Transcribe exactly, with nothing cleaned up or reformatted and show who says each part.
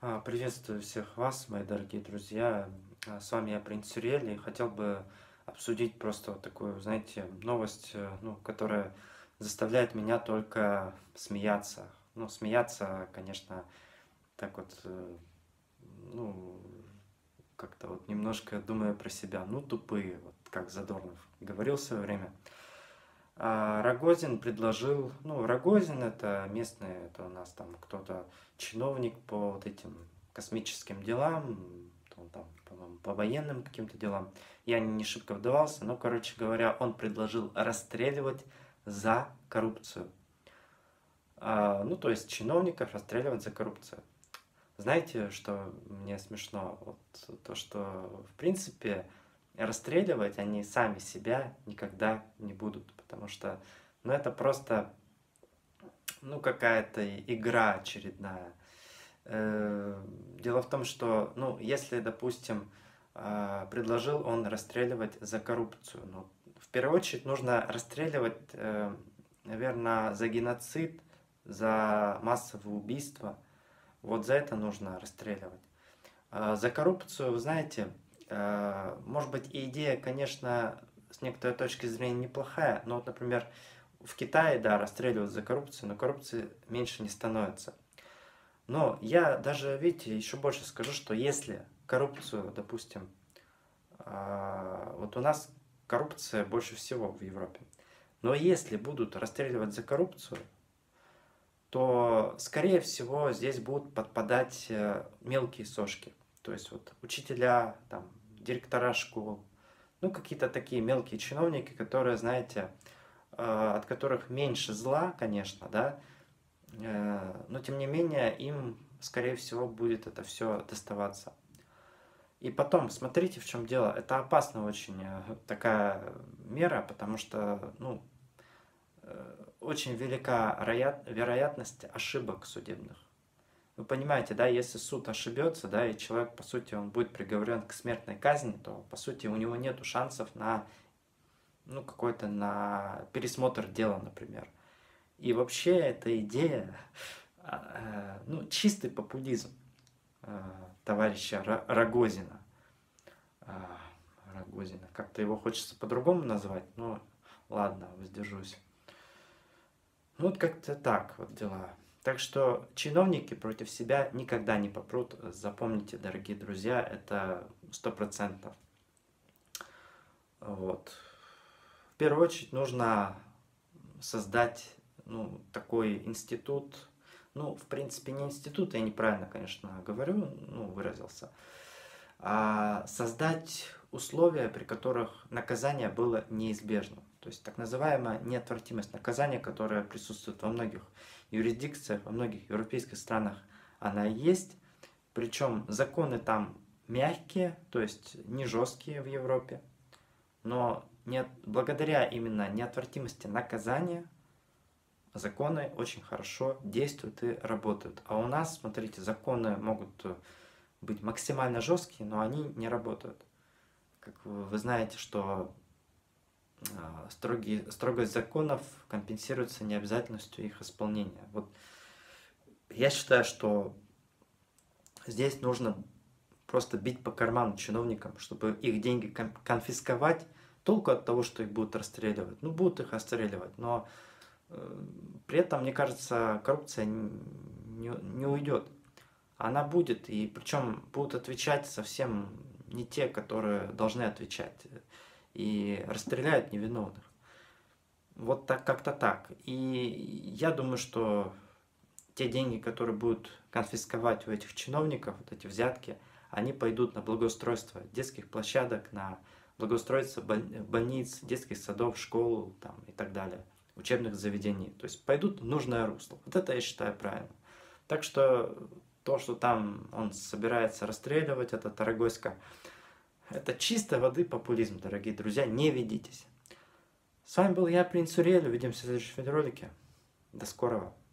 Speaker 1: А, Приветствую всех вас, мои дорогие друзья. А, С вами я, Принц Сюрель, и хотел бы обсудить просто вот такую, знаете, новость, э, ну, которая заставляет меня только смеяться. Ну, смеяться, конечно, так вот, э, ну, как-то вот немножко думая про себя. Ну, тупые, вот как Задорнов говорил в свое время. А Рогозин предложил, ну, Рогозин это местный, это у нас там кто-то чиновник по вот этим космическим делам, он там, по-моему, по военным каким-то делам. Я не шибко вдавался, но, короче говоря, он предложил расстреливать за коррупцию. А, ну, то есть чиновников расстреливать за коррупцию. Знаете, что мне смешно? Вот то, что, в принципе, расстреливать они сами себя никогда не будут, потому что, ну, это просто, ну, какая-то игра очередная. Э, Дело в том, что, ну, если, допустим, а, предложил он расстреливать за коррупцию, ну, в первую очередь нужно расстреливать, наверное, за геноцид, за массовые убийства. Вот за это нужно расстреливать. А, За коррупцию, вы знаете, э, может быть, и идея, конечно, с некоторой точки зрения неплохая, но вот, например, в Китае, да, расстреливают за коррупцию, но коррупции меньше не становится. Но я даже, видите, еще больше скажу, что если коррупцию, допустим, а, вот у нас коррупция больше всего в Европе, но если будут расстреливать за коррупцию, то, скорее всего, здесь будут подпадать э, мелкие сошки. То есть вот учителя, там, директора школ, ну, какие-то такие мелкие чиновники, которые, знаете, э, от которых меньше зла, конечно, да, э, но тем не менее им, скорее всего, будет это все доставаться. И потом, смотрите, в чем дело. Это опасная очень э, такая мера, потому что, ну, э, очень велика роя- вероятность ошибок судебных. Вы понимаете, да, если суд ошибется, да, и человек, по сути, он будет приговорен к смертной казни, то, по сути, у него нет шансов на, ну, какой-то, на пересмотр дела, например. И вообще эта идея, а, э, ну, чистый популизм э, товарища Ра- Рогозина. А, Рогозина. Как-то его хочется по-другому назвать, но ладно, воздержусь. Ну, вот как-то так вот дела. Так что чиновники против себя никогда не попрут. Запомните, дорогие друзья, это сто процентов. Вот. В первую очередь нужно создать, ну, такой институт. Ну, в принципе, не институт, я неправильно, конечно, говорю, ну, выразился. А создать условия, при которых наказание было неизбежным. То есть так называемая неотвратимость наказания, которая присутствует во многих юрисдикциях, во многих европейских странах, она есть. Причем законы там мягкие, то есть не жесткие в Европе, но не, благодаря именно неотвратимости наказания законы очень хорошо действуют и работают. А у нас, смотрите, законы могут быть максимально жесткие, но они не работают. Как вы вы знаете, что а, строгие, строгость законов компенсируется необязательностью их исполнения. Вот я считаю, что здесь нужно просто бить по карману чиновникам, чтобы их деньги кон- конфисковать. Толку от того, что их будут расстреливать. Ну, будут их расстреливать, но э, при этом, мне кажется, коррупция не, не уйдет. Она будет, и причем будут отвечать совсем не те, которые должны отвечать, и расстреляют невиновных. Вот так как-то так. И я думаю, что те деньги, которые будут конфисковать у этих чиновников, вот эти взятки, они пойдут на благоустройство детских площадок, на благоустройство боль- больниц, детских садов, школ там, и так далее, учебных заведений. То есть пойдут в нужное русло. Вот это я считаю правильно. Так что то, что там он собирается расстреливать, это Тарагоська, это чистой воды популизм, дорогие друзья, не ведитесь. С вами был я, Принц Урель, увидимся в следующем ролике. До скорого.